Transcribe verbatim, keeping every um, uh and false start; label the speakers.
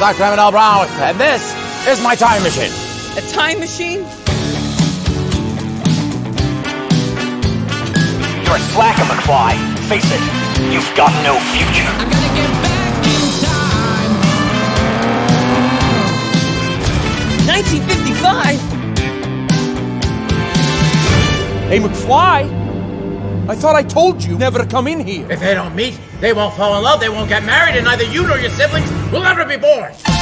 Speaker 1: Doctor Emmett L. Brown, and this is my time machine.
Speaker 2: A time machine?
Speaker 3: You're a slacker, McFly. Face it, you've got no future.
Speaker 4: I'm gonna get back in time.
Speaker 2: nineteen fifty-five?
Speaker 5: Hey, McFly! I thought I told you never to come in here.
Speaker 6: If they don't meet, they won't fall in love, they won't get married, and neither you nor your siblings will ever be born.